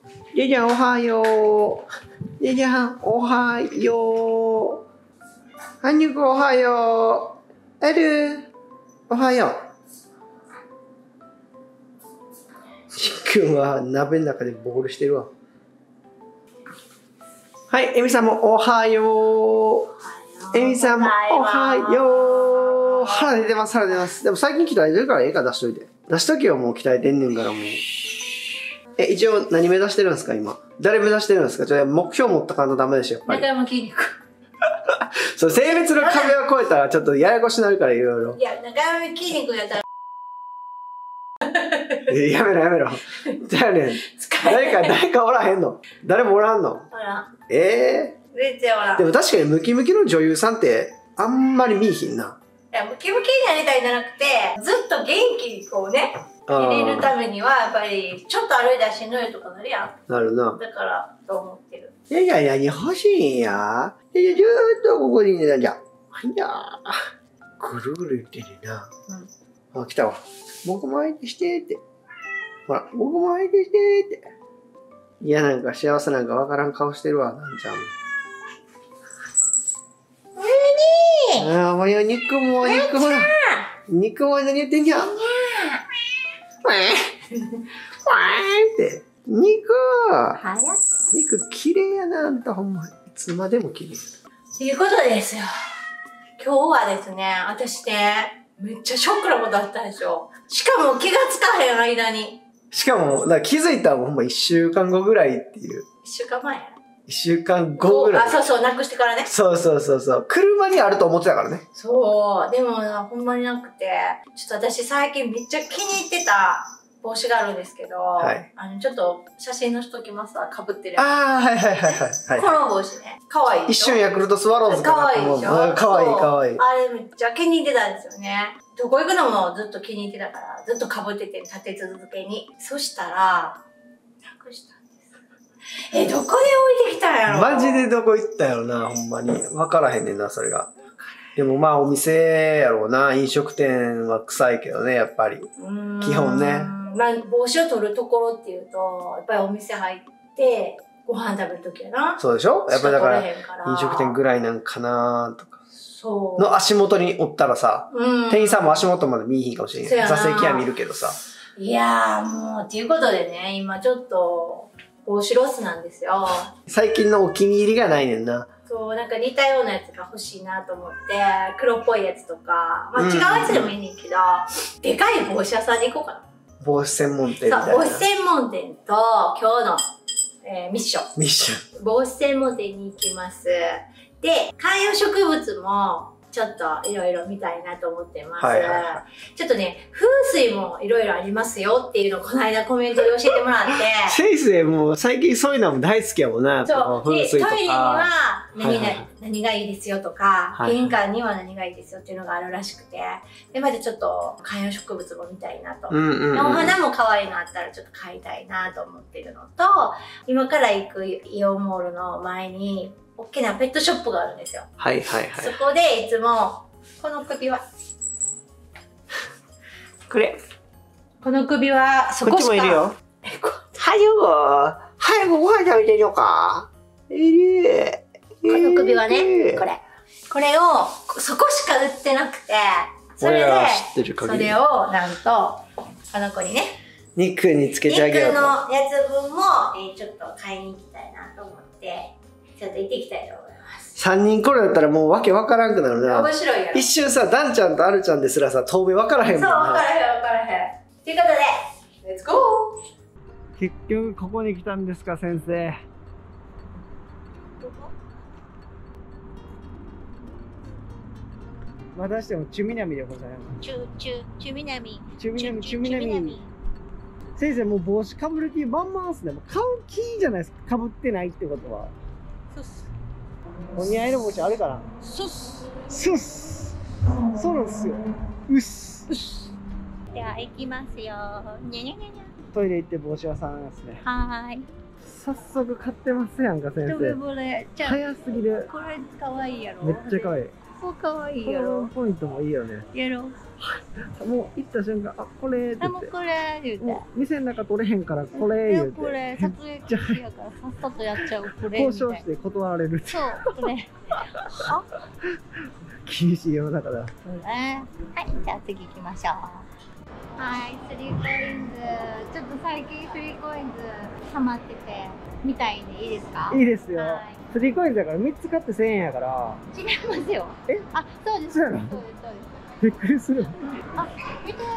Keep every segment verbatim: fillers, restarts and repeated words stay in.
じいちゃんおはよう。じいちゃんおはよう。はにゅくおはよう。エルおはよう。しっくんは鍋の中でボールしてるわ。はい、エミさんもおはよう。エミさんもおはよう。腹出てます、腹出てます。でも最近鍛えてるからええか出しといて。出しとけよ、もう鍛えてんねんからもう。え、一応何目指してるんですか、今。誰目指してるんですか。じゃあ目標持ったからダメでしょ、やっぱり。 中山筋肉。 そう、性別の壁を越えたらちょっとややこしになるから、いろいろ。 いや、中山筋肉やったら。 やめろやめろ。じゃあね、誰か、誰かおらへんの。誰もおらんの。 ほら。 ええー。 全然おらん。 でも確かにムキムキの女優さんってあんまり見えひんな。 いや、ムキムキになりたいんじゃなくて、ずっと元気にこうね、入れるためには、やっぱり、ちょっと歩いたらしんどいとかなるやん。 なるな。 だから、と思ってる。 いやいや、何欲しいんや。いや、ずーっとここにいたんじゃ。いやー。ぐるぐる言ってるな。うん。あ、来たわ。僕も相手してって。ほら、僕も相手してって。いや、なんか幸せなんかわからん顔してるわ、なんちゃん。ああ、もうよ、肉も、肉も。肉も何言ってんじゃん。わー。わーって。肉肉綺麗やな、あんたほんま。いつまでも綺麗。 ということですよ。今日はですね、私ね、めっちゃショックなことあったんですよ。しかも気がつかへん間に。 しかも、だから気づいたらもうほんまいっしゅうかんごぐらいっていう。 いっしゅうかんまえやいっしゅうかんごぐらい。 あ、そうそう、なくしてからね。 そうそうそうそう。車にあると思ってたからね。 そう。でもな、ほんまになくて、ちょっと私最近めっちゃ気に入ってた帽子があるんですけど、はい、あの、ちょっと写真載しときますわ、被ってるやつ。 ああ、はいはいはいはい。 この帽子ね、かわいいでしょ。 一瞬ヤクルトスワローズかわいいでしょ。 かわいいかわいい。 あれめっちゃ気に入ってたんですよね。どこ行くのもずっと気に入ってたから、ずっと被ってて立て続けに。そしたら、なくしたんです。え、どこで置いてきたんやろ。 マジでどこ行ったやろな、ほんまに。わからへんねんな、それが。でもまあお店やろうな、飲食店は臭いけどね、やっぱり。基本ね。 まあ、帽子を取るところっていうと、やっぱりお店入って、ご飯食べるときやな。 そうでしょやっぱりだから、飲食店ぐらいなんかなとか。そう。の足元におったらさ、うん、店員さんも足元まで見えひんかもしれない。座席は見るけどさ。 いやーもう、っていうことでね、今ちょっと、帽子ロスなんですよ。 最近のお気に入りがないねんな。 そう、なんか似たようなやつが欲しいなと思って、黒っぽいやつとか、まあ違うやつでもいいねんけど、うん、でかい帽子屋さんに行こうかな。 帽子専門店みたいな。 そう、帽子専門店と、今日の、えー、ミッション。 ミッション。帽子専門店に行きます。で、観葉植物も、ちょっといろいろ見たいなと思ってます。はいはいはい、ちょっとね、風水もいろいろありますよっていうのをこの間コメントで教えてもらって。 先生もう最近そういうのも大好きやもんな。 そう。で、トイレには何が、 はいはい、 何がいいですよとか、はいはい、玄関には何がいいですよっていうのがあるらしくて。で、まずちょっと観葉植物も見たいなと。うんうんうん、お花も可愛いのあったらちょっと買いたいなと思ってるのと、今から行くイオンモールの前に、大きなペットショップがあるんですよ。 はいはいはい。 そこでいつも、この首輪。 これ。 この首輪、そこしか。こっちもいるよ。 え、こ、はよー。早くご飯食べてよか。えー、 この首輪ね、これ。これを、そこしか売ってなくて、それで、それを、なんと、この子にね。 肉につけてあげようと。 肉のやつ分も、えー、ちょっと買いに行きたいなと思って、ちょっと行ってきたいと思います。 さんにんこれだったらもうわけわからんくなるな。 面白いやろ。 一瞬さ、ダンちゃんとアルちゃんですらさ、遠目わからへんもんな。 そう、わからへんわからへん。ということで、レッツゴー！ 結局ここに来たんですか、先生。どこ？またしてもチュミナミでございます。 チュ、チュ、チュミナミ。 チュミナミ、チュミナミ。先生もう帽子かぶる気満々っすね。もう買う気じゃないですか。かぶってないってことは。 そうっす。 お似合いの帽子あるかな。 そうっす。 そうっす。そうなんですよ。うっす。 うっす。では行きますよ。にゃにゃにゃにゃ。 トイレ行って帽子屋さんですね。 はーい。 早速買ってますやんか先生。 これ早すぎる。 これ可愛いやろ。 めっちゃ可愛い。 こ可愛いこやろ。 のポイントもいいよね。 やろ。 もう行った瞬間、あ、これって言あ、もって。 うこれ言うて。 もう店の中取れへんからこれ言うて。 これ撮影中やからさっさとやっちゃうこれ。 交渉して断られるって。 そう、これ。は？ 厳しい世の中だ。 そうね。はい、じゃあ次行きましょう。はい、スリーコインズ。ちょっと最近スリーコインズハマってて、みたいでいいですか？ いいですよ。 はい。 スリーコインズだからみっつ買ってせんえんやから。 違いますよ。 え？ あ、そうです。 そうやろ？ そうです、そうです。 びっくりする。 あ、見て。す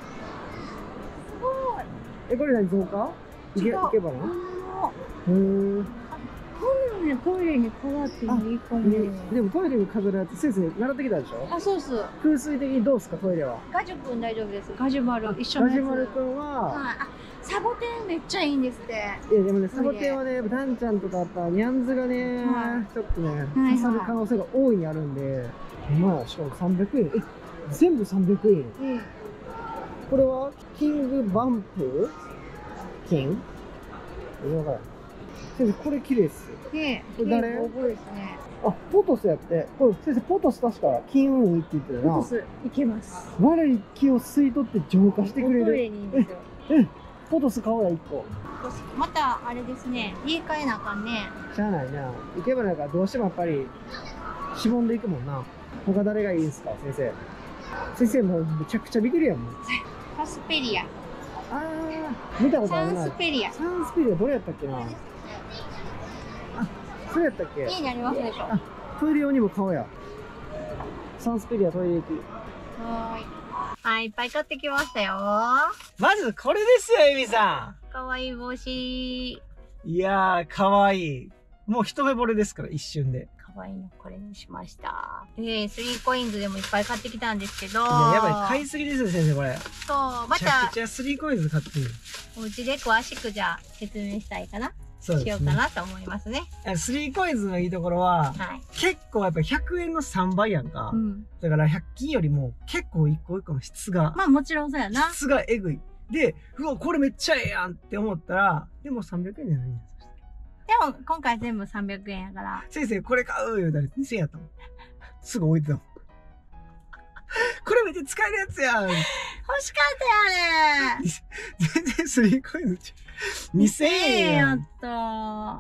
ごい。 え、これ何増加？いけ、いけばな。へー。 こんなね、トイレに変わってもいいかも。 ね、でもトイレに飾るやつ先生習ってきたでしょ？ あ、そうっす。 風水的にどうすかトイレは？ ガジュ君大丈夫です。ガジュマル一緒のやつ。 ガジュマル君は、 はい、あ、サボテンめっちゃいいんですって。 いやでもね、サボテンはね、ダンちゃんとかやっぱニャンズがね、 はい、 ちょっとね、 はい刺さる可能性が大いにあるんで、まあしかもさんびゃくえん、え、全部さんびゃくえん。うん。これはキングバンプキン？わからん。先生これ綺麗っす。 ねえ、 これ誰？ 覚えですね。 あ、ポトスやって。これ先生ポトス確か金運いいって言ってたな。 ポトスいけます。 悪い気を吸い取って浄化してくれる。 トイレにいいんですよ。 え、ポトス買おうやいっこ。 またあれですね、家買えなあかんね。 しゃあないな。いけばなんかどうしてもやっぱりしぼんでいくもんな。他誰がいいですか先生。先生もうめちゃくちゃびっくりやもん。 サスペリア。 ああ、見たことあるな。 サンスペリア。 サンスペリアどれやったっけな。あ、それやったっけ。 家にありますでしょ。 あ、トイレ用にも買おうや。サンスペリアトイレ行き。 はーい。はい、いっぱい買ってきましたよ。 まずこれですよ、エミさん。かわいい帽子。 いやー、かわいい。もう一目惚れですから、一瞬で。 かわいいのこれにしました。えー、スリーコインズでもいっぱい買ってきたんですけど。いや、 やばい、買いすぎですよ、先生、これ。 そう、また。 めちゃくちゃスリーコインズ買ってる。 お家で詳しくじゃあ説明したいかな。そうですね。しようかなと思いますね。 スリーコインズのいいところは、はい、結構やっぱひゃくえんのさんばいやんか。うん、だからひゃく均よりも結構一個一個の質が。 まあもちろんそうやな。 質がえぐい。で、うわ、これめっちゃええやんって思ったら、でもさんびゃくえんじゃないんです。 でも今回全部さんびゃくえんやから。 先生、これ買う言うたらにせんえんやったもん。すぐ置いてたもん。これめっちゃ使えるやつやん。 欲しかったやね。 全然スリーコインズちゃう。にせんえんやん。 やった。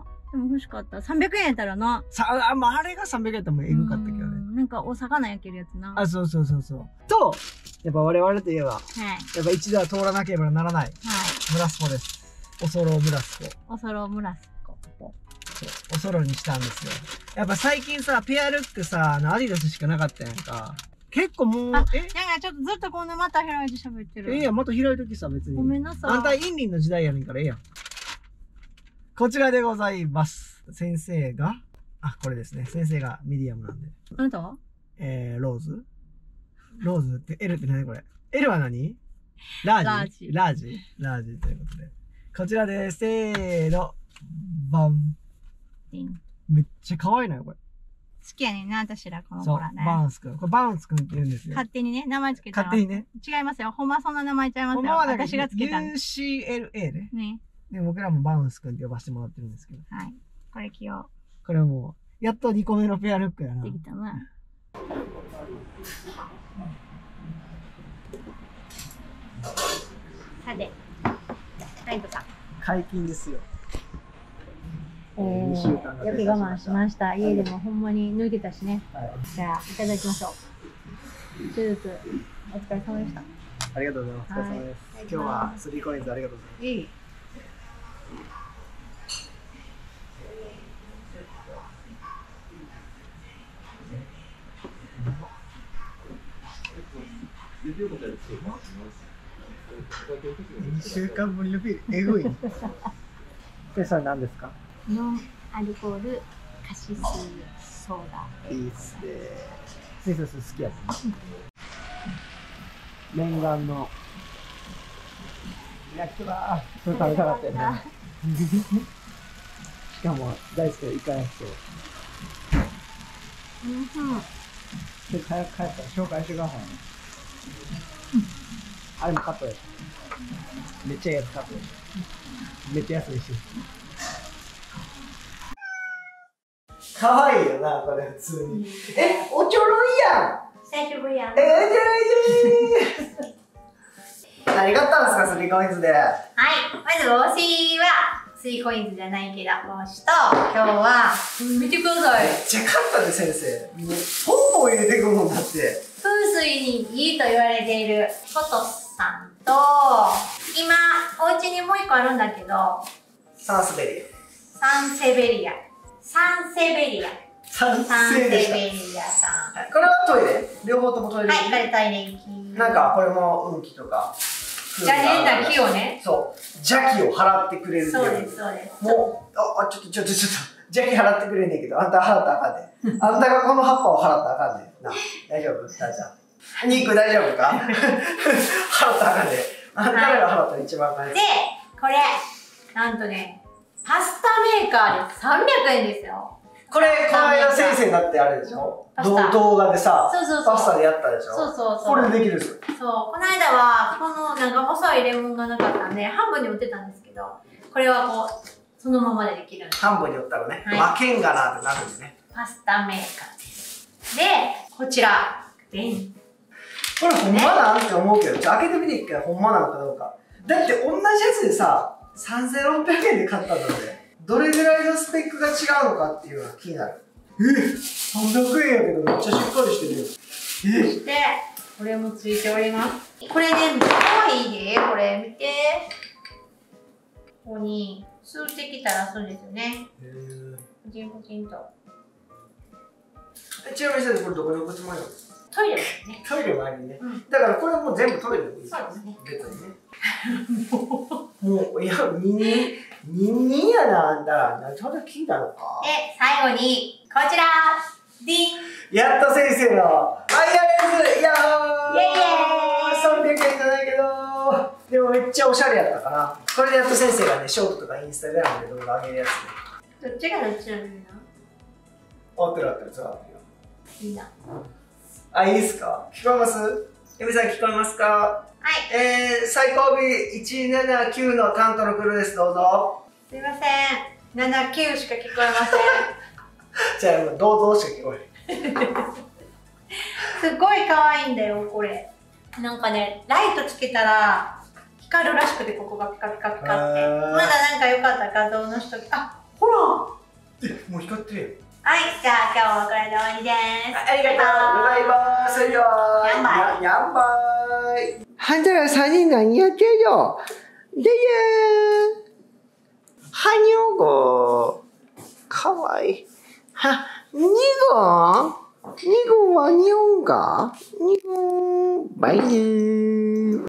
でも欲しかった。さんびゃくえんやったらな。 さあ、まあ、あれがさんびゃくえんやったらもうエグかったけどね。 なんかお魚焼けるやつな。 あ、そうそうそうそう。と、やっぱ我々といえば、はい、やっぱ一度は通らなければならない。はい。ムラスコです。おそろムラスコ。 おそろムラスコ。 おそろにしたんですよ。やっぱ最近さ、ペアルックさ、あのアディダスしかなかったやんか。結構もう、えなんかちょっとずっとこんなまた開いて喋ってる。 ええやん、また開いときさ、別に。 ごめんなさい。 あんたインリンの時代やねんからええやん。こちらでございます。先生が、あ、これですね。先生がミディアムなんで。 あなたはえー、ローズローズって、L って何これ ?L は何ラージラージラージということで。こちらです。せーの。バン。めっちゃ可愛いのよ、これ。 好きやねんな、私らこの子らね。 そう、バウンスくん。これバウンスくんって言うんですよ。 勝手にね、名前つけたら。 勝手にね。 違いますよ。ほんまそんな名前ちゃいますよ。ほんまは私がつけた。 ユーシーエルエー ね。 ね。 で、僕らもバウンスくんって呼ばせてもらってるんですけど。 はい。これ着よう。これもう、やっとにこめのペアルックやな。 できたな。さて、ライトさん。 解禁ですよ。 えー、よく我慢しました。家でもほんまに抜いてたしね。はい、じゃあ、いただきましょう。一つずつ、お疲れ様でした。 ありがとうございます。お疲れ様です。今日はスリーコインズありがとうございます。いい。にしゅうかんぶりのビール、えぐい。で、それ何ですか？ ノンアルコールカシスソーダ。 いいっすね。先生、好きやつ。念願の焼きそば。それ食べたかったよね。しかも大好きなイカ焼きそば。 うん。 で、早く帰ったら紹介してくださいね。あれもカットや。めっちゃいいやつカットや。めっちゃ安いし。 かわいいよな、これ普通に。え、おちょろいやん。 久しぶりやん。 えー、じゃないでー。何買ったんですか、スリーコインズで。はい、 まず帽子は、スリーコインズじゃないけど、帽子と、今日は、見てください。 めっちゃ買ったね、先生。本も入れてくるもんだって。 風水にいいと言われているフォトスさんと、今、お家にもう一個あるんだけど、 サンスベリア。 サンセベリア。サンセベリア。 サンセベリアさん。 はい、これはトイレ両方ともトイレはい、これトイレ行き。 なんか、これも運気とか。 邪念な気をね。 そう。邪気を払ってくれるっていう。 そうです、そうです。 もう、あ、あちょっと、ちょっと、ちょっと、邪気払ってくれんねんけど、あんた払ったらあかんねん。あんたがこの葉っぱを払ったらあかんねん。な、大丈夫大丈夫。肉大丈夫か払ったらあかんねん。あんたらが払ったら一番あかんねん。 で、これ、なんとね、パスタメーカーです。さんびゃくえんですよ。 これ、この間先生になってあれでしょ動画でさ、 そうそうそう、 パスタでやったでしょ。 そうそうそう。 これできるんですよ。 そう、この間は、このなんか細いレモンがなかったんで、半分に売ってたんですけど、これはこう、そのままでできるんです。 半分に折ったらね、 はい、 負けんがなってなるんですね。 パスタメーカーです。で、こちら、でん。 これほんまなんって思うけど、ちょ開けてみていいかほんまなのかどうか。だって同じやつでさ、さんぜんろっぴゃくえんで買ったんだぜ。どれぐらいのスペックが違うのかっていうのが気になる。えさんびゃくえんやけどめっちゃしっかりしてるよ。えそして、これもついております。これね、めっちゃ可愛いで、これ見て。ここに、数滴垂らすんですよね。へぇポチンポチンと。 ちなみに先生、これどこに置くつもりなの？ トイレですね。 トイレの前にね。うん、だからこれもう全部トイレでいいですよね。 別にね。もう、いや、ニンニン、ニンニンやな、あんたら。ちょうど聞いたのか。 で、最後に、こちらディンやっと先生のアイライズやっほーイェイイェーイさんびゃくえんじゃないけどでもめっちゃおしゃれやったかな。これでやっと先生がね、ショートとかインスタグラムで動画上げるやつね。 どっちがどっちなのいいな合ってる合ってる、そう合ってるよ。 いいな。 あ、いいですか？聞こえます？エミさん聞こえますか？ はい。 えー、最後尾いちななきゅうの担当のクルーです、どうぞ。 すいません。ななきゅうしか聞こえません。 じゃあ、どうぞしか聞こえる。 すごい可愛いんだよ、これ。なんかね、ライトつけたら光るらしくて、ここがピカピカピカって。まだなんか良かった画像の人、あ、ほらえ、もう光ってるよ。 はい、じゃあ今日はこれで終わりです。 ありがとうございます。それでは、 やんばい。 やんばい。はんたらさんにん何やってるよ。でやー。はにょご。かわいい。は、にごんにごんはにょんかにごん。バイねー。